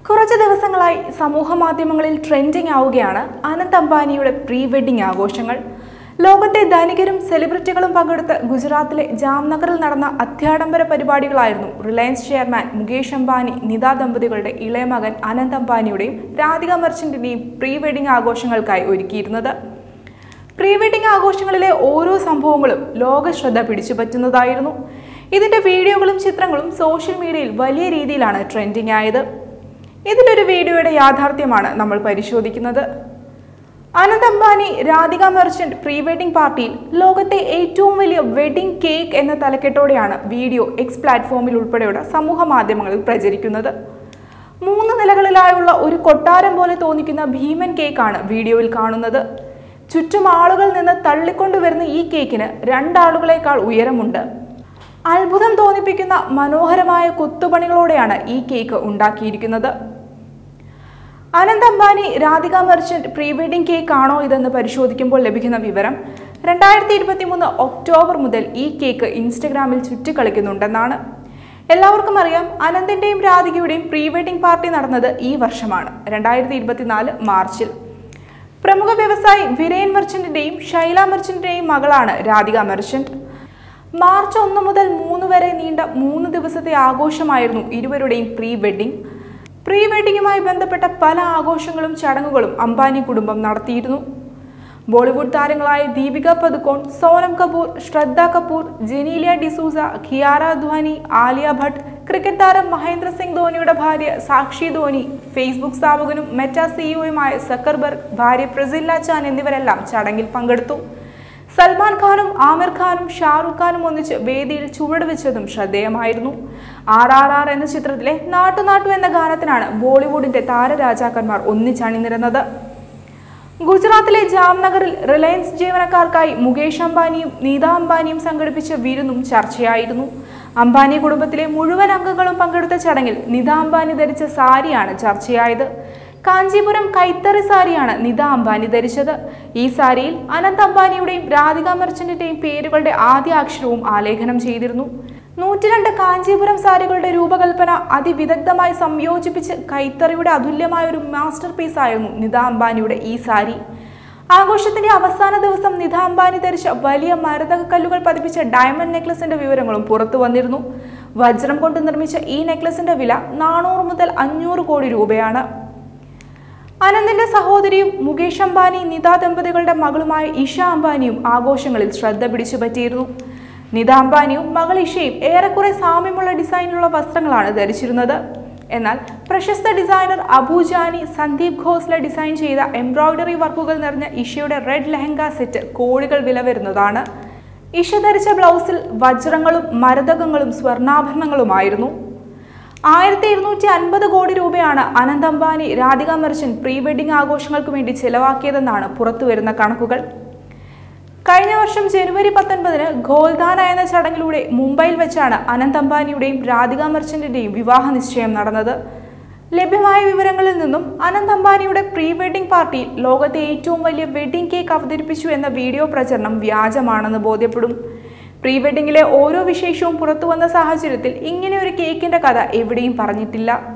കുറച്ച് ദിവസങ്ങളായി സമൂഹമാധ്യമങ്ങളിൽ ട്രെൻഡിംഗ് ആവുകയാണ് അനന്ത് അംബാനിയുടെ പ്രീ വെഡിംഗ് ആഘോഷങ്ങൾ. ലോകത്തെ ധനികരും സെലിബ്രിറ്റികളും പങ്കെടുത്ത് ഗുജറാത്തിലെ ജാംനഗറിൽ നടന്ന അത്യാഡംബര പരിപാടികളായിരുന്നു റിലയൻസ് ചെയർമാൻ മുകേഷ് അംബാനി നിത ദമ്പതികളുടെ ഇളയ മകൻ അനന്ത് അംബാനിയുടെയും രാധിക മെർച്ചന്റിന്റെയും പ്രീ വെഡിംഗ് ആഘോഷങ്ങൾക്കായി ഒരുക്കിയിരുന്നത്. പ്രീ വെഡിംഗ് ആഘോഷങ്ങളിലെ ഓരോ സംഭവങ്ങളും ലോക ശ്രദ്ധ പിടിച്ചുപറ്റുന്നതായിരുന്നു. ഇതിന്റെ വീഡിയോകളും ചിത്രങ്ങളും സോഷ്യൽ മീഡിയയിൽ വലിയ രീതിയിലാണ് ട്രെൻഡിംഗ് ആയത്. ഇതിലൊരു വീഡിയോയുടെ യാഥാർത്ഥ്യമാണ് നമ്മൾ പരിശോധിക്കുന്നത്. അനന്ത് അംബാനി രാധിക മെർച്ചന്റ് പ്രീ വെഡിംഗ് പാർട്ടിയിൽ ലോകത്തെ ഏറ്റവും വലിയ വെഡിംഗ് കേക്ക് എന്ന തലക്കെട്ടോടെയാണ് വീഡിയോ എക്സ് പ്ലാറ്റ്ഫോമിൽ ഉൾപ്പെടെയുള്ള സമൂഹ മാധ്യമങ്ങളിൽ പ്രചരിക്കുന്നത്. 3 നിലകളിലായുള്ള ഒരു കൊട്ടാരം പോലെ തോന്നിക്കുന്ന ഭീമൻ കേക്കാണ് വീഡിയോയിൽ കാണുന്നത്. ചുറ്റും ആളുകൾ നിന്ന് തള്ളിക്കൊണ്ടുവരുന്ന ഈ കേക്കിന് 2 ആളുകളേക്കാൾ ഉയരമുണ്ട്. അത്ഭുതം തോന്നിപ്പിക്കുന്ന മനോഹരമായ കൊത്തുപണികളോടെയാണ് ഈ കേക്ക് ഉണ്ടാക്കിയിരിക്കുന്നത്. Anant Ambani Radhika Merchant pre wedding cake ആണോ ഇതെന്ന് പരിശോധിക്കുമ്പോൾ ലഭിക്കുന്ന വിവരം 2023 ഒക്ടോബർ മുതൽ ഈ കേക്ക് ഇൻസ്റ്റഗ്രാമിൽ ചുറ്റിക്കളിക്കുന്നുണ്ടെന്നാണ്. എല്ലാവർക്കും അറിയാം, അനന്തിന്റെയും രാധികയുടെയും പ്രീ വെഡിംഗ് പാർട്ടി നടന്നത് ഈ വർഷമാണ്, 2024 മാർച്ചിൽ. പ്രമുഖ വ്യവസായി വിരേൻ മെർച്ചന്റിന്റെയും ഷൈല മെർച്ചന്റിന്റെയും മകളാണ് രാധിക മെർച്ചന്റ്. മാർച്ച് 1 മുതൽ 3 വരെ നീണ്ട 3 ദിവസത്തെ ആഘോഷമായിരുന്നു ഇരുവരുടെയും പ്രീ വെഡിംഗ്. പ്രീ വെഡിങ്ങുമായി ബന്ധപ്പെട്ട പല ആഘോഷങ്ങളും ചടങ്ങുകളും അംബാനി കുടുംബം നടത്തിയിരുന്നു. ബോളിവുഡ് താരങ്ങളായ ദീപിക പദുക്കോൺ, സോനം കപൂർ, ശ്രദ്ധ കപൂർ, ജെനീലിയ ഡിസൂസ, കിയാര അദ്വാനി, ആലിയ ഭട്ട്, ക്രിക്കറ്റ് താരം മഹേന്ദ്ര സിംഗ് ധോണിയുടെ ഭാര്യ സാക്ഷി ധോനി, ഫേസ്ബുക്ക് സ്ഥാപകനും മെറ്റ സിഇഒയുമായ സക്കർബർഗ്, ഭാര്യ പ്രസില്ല ചാൻ എന്നിവരെല്ലാം ചടങ്ങിൽ പങ്കെടുത്തു. സൽമാൻ ഖാനും ആമിർ ഖാനും ഷാറുഖ് ഖാനും ഒന്നിച്ച് വേദിയിൽ ചുവടുവെച്ചതും ശ്രദ്ധേയമായിരുന്നു. RRR എന്ന ചിത്രത്തിലെ നാട്ടു എന്ന ഗാനത്തിനാണ് ബോളിവുഡിന്റെ താരരാജാക്കന്മാർ ഒന്നിച്ചണിനിരന്നത്. ഗുജറാത്തിലെ ജാംനഗറിൽ റിലയൻസ് ജീവനക്കാർക്കായി മുകേഷ് അംബാനിയും നീത അംബാനിയും സംഘടിപ്പിച്ച വിരുന്നും ചർച്ചയായിരുന്നു. അംബാനി കുടുംബത്തിലെ മുഴുവൻ അംഗങ്ങളും പങ്കെടുത്ത ചടങ്ങിൽ നീത അംബാനി ധരിച്ച സാരിയാണ് ചർച്ചയായത്. കാഞ്ചീപുരം കൈത്തറി സാരിയാണ് നീത അംബാനി ധരിച്ചത്. ഈ സാരിയിൽ അനന്ത് അംബാനിയുടെയും രാധിക മെർച്ചന്റിന്റെയും പേരുകളുടെ ആദ്യ അക്ഷരവും ആലേഖനം ചെയ്തിരുന്നു. 102 കാഞ്ചീപുരം സാരികളുടെ രൂപകൽപ്പന അതിവിദഗ്ധമായി സംയോജിപ്പിച്ച് കൈത്തറിയുടെ അതുല്യമായ ഒരു മാസ്റ്റർ പീസ് ആയിരുന്നു നീത അംബാനിയുടെ ഈ സാരി. ആഘോഷത്തിന്റെ അവസാന ദിവസം നീത അംബാനി ധരിച്ച വലിയ മരതക കല്ലുകൾ പതിപ്പിച്ച ഡയമണ്ട് നെക്ലസിന്റെ വിവരങ്ങളും പുറത്തു വന്നിരുന്നു. വജ്രം കൊണ്ട് നിർമ്മിച്ച ഈ നെക്ലസിന്റെ വില 400 മുതൽ 500 കോടി രൂപയാണ്. അനന്തിന്റെ സഹോദരിയും മുകേഷ് അംബാനി നിത ദമ്പതികളുടെ മകളുമായ ഇഷ അംബാനിയും ആഘോഷങ്ങളിൽ ശ്രദ്ധ പിടിച്ചുപറ്റിയിരുന്നു. നിത അംബാനിയും മകൾ ഇഷയും ഏറെക്കുറെ സാമ്യമുള്ള ഡിസൈനിലുള്ള വസ്ത്രങ്ങളാണ് ധരിച്ചിരുന്നത്. എന്നാൽ പ്രശസ്ത ഡിസൈനർ അബുജാനി സന്ദീപ് ഖോസ്ല ഡിസൈൻ ചെയ്ത എംബ്രോയിഡറി വർക്കുകൾ നിറഞ്ഞ ഇഷയുടെ റെഡ് ലെഹങ്ക സെറ്റ് കോടികൾ വില വരുന്നതാണ്. ഇഷ ധരിച്ച ബ്ലൗസിൽ വജ്രങ്ങളും മരതകങ്ങളും സ്വർണ്ണാഭരണങ്ങളുമായിരുന്നു. 1250 കോടി രൂപയാണ് അനന്ത് അംബാനി രാധിക മെർച്ചന്റ് പ്രീ വെഡിംഗ് ആഘോഷങ്ങൾക്ക് വേണ്ടി ചെലവാക്കിയതെന്നാണ് പുറത്തുവരുന്ന കണക്കുകൾ. കഴിഞ്ഞ വർഷം ജനുവരി 19 ഗോൽദാന എന്ന ചടങ്ങിലൂടെ മുംബൈയിൽ വെച്ചാണ് അനന്ത് അംബാനിയുടെയും രാധിക മെർച്ചന്റിന്റെയും വിവാഹ നിശ്ചയം നടന്നത്. ലഭ്യമായ വിവരങ്ങളിൽ നിന്നും അനന്ത് അംബാനിയുടെ പ്രീ വെഡിംഗ് പാർട്ടിയിൽ ലോകത്തെ ഏറ്റവും വലിയ വെഡിംഗ് കേക്ക് അവതരിപ്പിച്ചു എന്ന വീഡിയോ പ്രചരണം വ്യാജമാണെന്ന് ബോധ്യപ്പെടും. പ്രീ വെഡിങ്ങിലെ ഓരോ വിശേഷവും പുറത്തു വന്ന സാഹചര്യത്തിൽ ഇങ്ങനെ ഒരു കേക്കിന്റെ കഥ എവിടെയും പറഞ്ഞിട്ടില്ല.